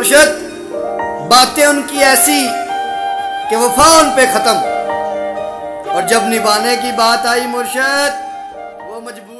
मुर्शद, बातें उनकी ऐसी कि वफा उन पे खत्म, और जब निभाने की बात आई मुर्शद वो मजबूर।